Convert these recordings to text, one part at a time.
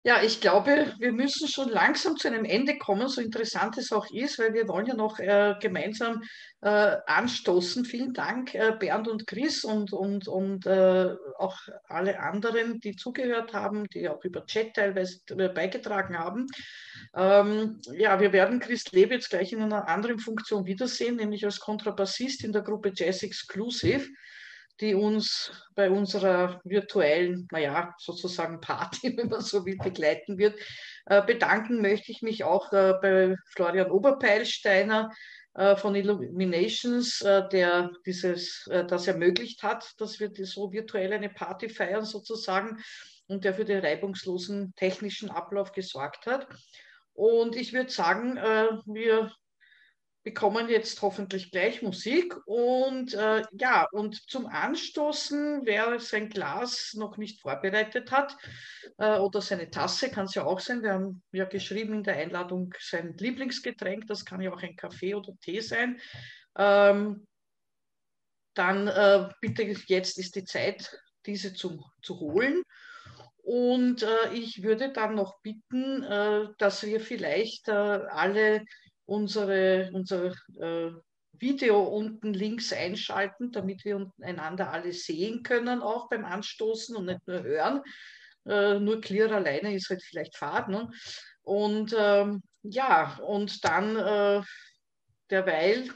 Ja, ich glaube, wir müssen schon langsam zu einem Ende kommen, so interessant es auch ist, weil wir wollen ja noch gemeinsam anstoßen. Vielen Dank, Bernd und Chris und auch alle anderen, die zugehört haben, die auch über Chat teilweise beigetragen haben. Ja, wir werden Chris Leb jetzt gleich in einer anderen Funktion wiedersehen, nämlich als Kontrabassist in der Gruppe Jazz Exclusive, die uns bei unserer virtuellen, naja, sozusagen Party, wenn man so will, begleiten wird. Bedanken möchte ich mich auch bei Florian Oberpeilsteiner von Illuminations, der das ermöglicht hat, dass wir so virtuell eine Party feiern sozusagen und der für den reibungslosen technischen Ablauf gesorgt hat. Und ich würde sagen, wir bekommen jetzt hoffentlich gleich Musik und ja, und zum Anstoßen, wer sein Glas noch nicht vorbereitet hat oder seine Tasse, kann es ja auch sein. Wir haben ja geschrieben in der Einladung sein Lieblingsgetränk, das kann ja auch ein Kaffee oder Tee sein. Ähm, Dann bitte jetzt ist die Zeit, diese zu holen. Und ich würde dann noch bitten, dass wir vielleicht alle unser Video unten links einschalten, damit wir einander alle sehen können, auch beim Anstoßen und nicht nur hören. Nur Clear alleine ist halt vielleicht fad. Ne? Und ja, und dann derweil,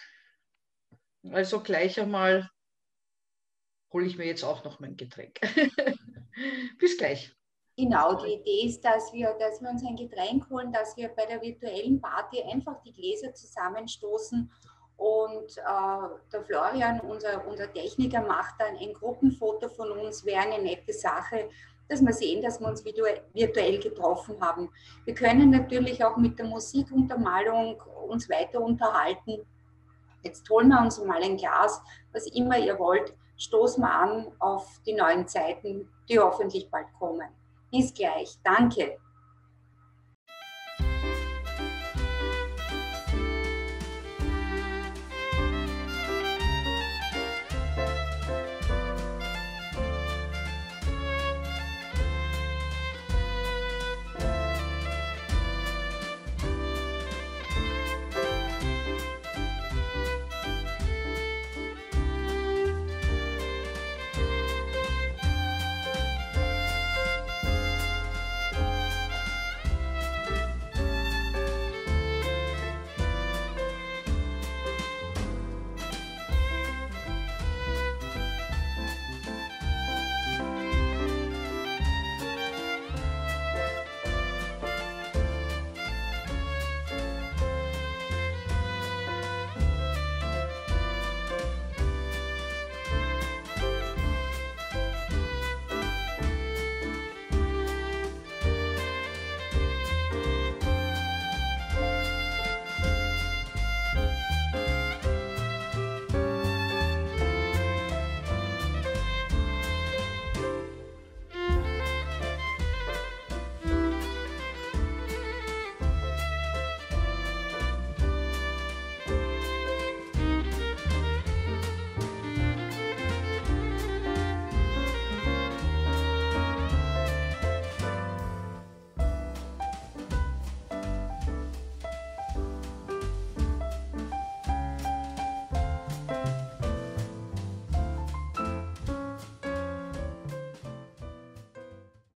also gleich einmal hole ich mir jetzt auch noch mein Getränk. Bis gleich. Genau, die Idee ist, dass wir uns ein Getränk holen, dass wir bei der virtuellen Party einfach die Gläser zusammenstoßen und der Florian, unser Techniker, macht dann ein Gruppenfoto von uns, wäre eine nette Sache, dass wir sehen, dass wir uns virtuell getroffen haben. Wir können natürlich auch mit der Musikuntermalung uns weiter unterhalten. Jetzt holen wir uns mal ein Glas, was immer ihr wollt, stoßen wir an auf die neuen Zeiten, die hoffentlich bald kommen. Bis gleich. Danke.